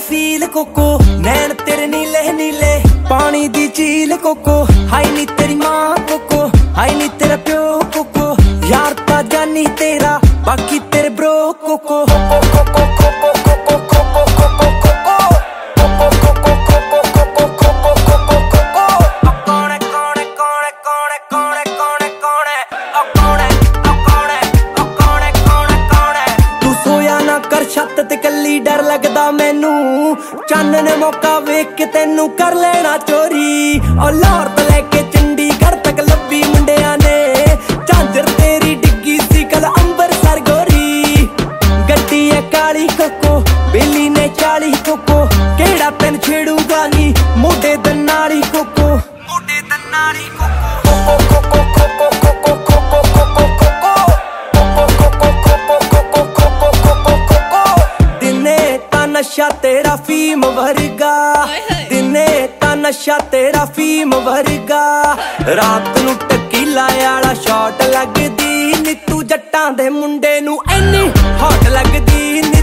Feel cocoa, नैन तेरे नीले नीले पानी दी झील कोको। हाय नी तेरी माँ कोको, हाय नी तेरा प्यो कोको, यार ता जानी तेरा बाकी तेरे ब्रो कोको। छत ते कल्ली डर लगदा मैनू, चन्न ने मौका वेख के तेनू कर लेना चोरी। और लाहौर तो लेके चंडीगढ़ तक लब्बी मुंडिया ने, झांजर तेरी डिग्गी सी कल अंबरसर गोरी। गड्डी है काली कोको, बेली ने 40 कोको, केड़ा तेन छेड़ूगा नी मोढे दे नाली कोको, मोढे दे नाली कोको। नशा तेरा फीम वर्गा, दिने ता नशा तेरा फीम वर्गा, रात नू टकीला आला शॉट लगदी नी, तू जट्टां दे मुंडे नू इन्नी हॉट लगदी नी।